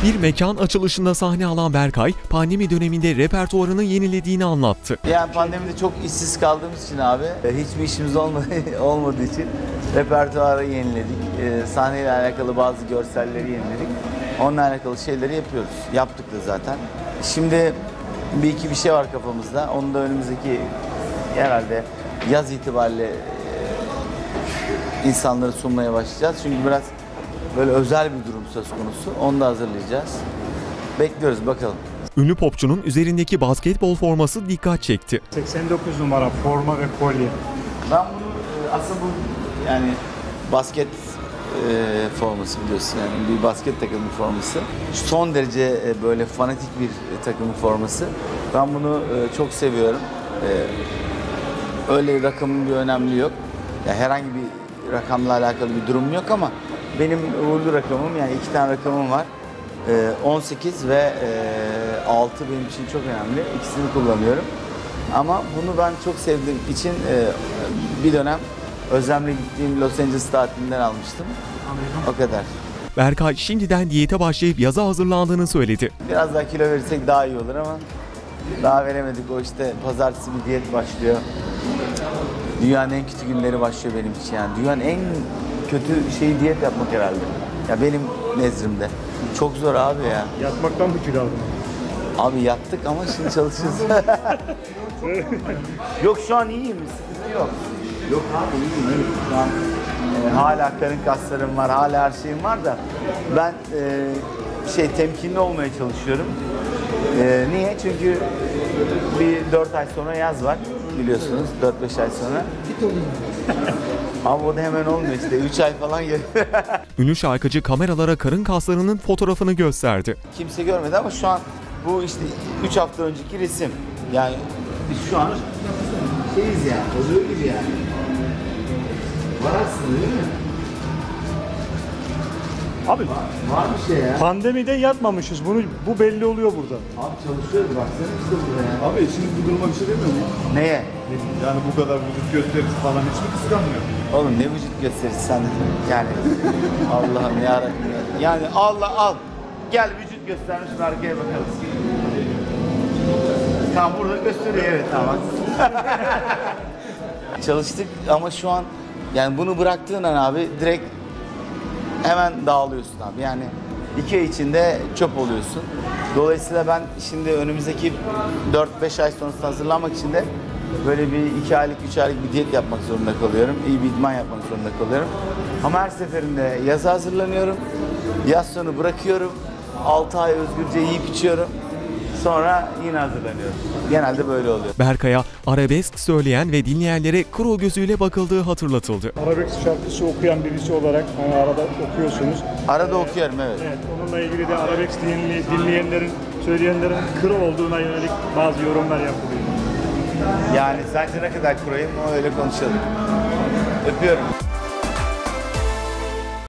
Bir mekan açılışında sahne alan Berkay, pandemi döneminde repertuarını yenilediğini anlattı. Yani pandemide çok işsiz kaldığımız için abi, hiçbir işimiz olmadığı için repertuarı yeniledik. Sahneyle alakalı bazı görselleri yeniledik. Onunla alakalı şeyleri yapıyoruz. Yaptık da zaten. Şimdi bir şey var kafamızda. Onu da önümüzdeki herhalde yaz itibariyle insanlara sunmaya başlayacağız. Çünkü biraz böyle özel bir durum söz konusu. Onu da hazırlayacağız. Bekliyoruz bakalım. Ünlü popçunun üzerindeki basketbol forması dikkat çekti. 89 numara forma ve kolye. Ben bunu aslında yani basket forması biliyorsun, yani bir basket takımı forması. Son derece böyle fanatik bir takımın forması. Ben bunu çok seviyorum. Öyle rakamın bir önemli yok. Yani herhangi bir rakamla alakalı bir durum yok ama benim uğurlu rakamım, yani 2 tane rakamım var. 18 ve 6 benim için çok önemli. İkisini kullanıyorum. Ama bunu ben çok sevdiğim için bir dönem Özlem'le gittiğim Los Angeles tatilinden almıştım. O kadar. Berkay şimdiden diyete başlayıp yaza hazırlandığını söyledi. Biraz daha kilo verirsek daha iyi olur ama daha veremedik. O işte pazartesi bir diyet başlıyor. Dünyanın en kötü günleri başlıyor benim için yani. Dünyanın en kötü şeyi diyet yapmak herhalde. Ya benim nezdimde. Çok zor abi ya. Yatmaktan mı kilo aldın? Abi yattık ama şimdi çalışıyoruz. Yok şu an iyiyim, sıkıntı yok. Yok abi iyiyim. Şu an hala karın kaslarım var, hala her şeyim var da ben temkinli olmaya çalışıyorum. Niye? Çünkü bir 4 ay sonra yaz var biliyorsunuz, 4-5 ay sonra. Ama o da hemen olmuyor işte, 3 ay falan geliyor. Ünlü şarkıcı kameralara karın kaslarının fotoğrafını gösterdi. Kimse görmedi ama şu an bu işte 3 hafta önceki resim. Yani biz şu an şeyiz yani, oluyor gibi yani. Var aslında değil mi? Abi Var bir şey ya. pandemide yatmamışız. Bu belli oluyor burada. Abi çalışıyoruz, baksana işte burada ya. Abi eşiniz bu duruma bir şey demiyor mu? Neye? Yani bu kadar vücut gösterisi falan hiç mi kıskanmıyor? Oğlum ne vücut gösterisi sen, yani Allah'ım yarabbim ya. Yani Allah al. Gel vücut göstermiş, arkaya bakalım. Tamam burada gösteriyor, evet tamam. Çalıştık ama şu an yani bunu bıraktığın an abi direkt hemen dağılıyorsun abi. Yani 2 ay içinde çöp oluyorsun. Dolayısıyla ben şimdi önümüzdeki 4-5 ay sonrasında hazırlanmak için de böyle bir 2 aylık, 3 aylık bir diyet yapmak zorunda kalıyorum. İyi bir idman yapmak zorunda kalıyorum. Ama her seferinde yaza hazırlanıyorum. Yaz sonu bırakıyorum. 6 ay özgürce yiyip içiyorum. Sonra yine hazırlanıyorum. Genelde böyle oluyor. Berkay'a arabesk söyleyen ve dinleyenlere kro gözüyle bakıldığı hatırlatıldı. Arabesk şarkısı okuyan birisi olarak hani arada okuyorsunuz. Arada okuyorum, evet. Evet, onunla ilgili de arabesk dinleyenlerin, söyleyenlerin kro olduğuna yönelik bazı yorumlar yapılıyor. Yani sence ne kadar kurayım, o öyle konuşalım. Öpüyorum.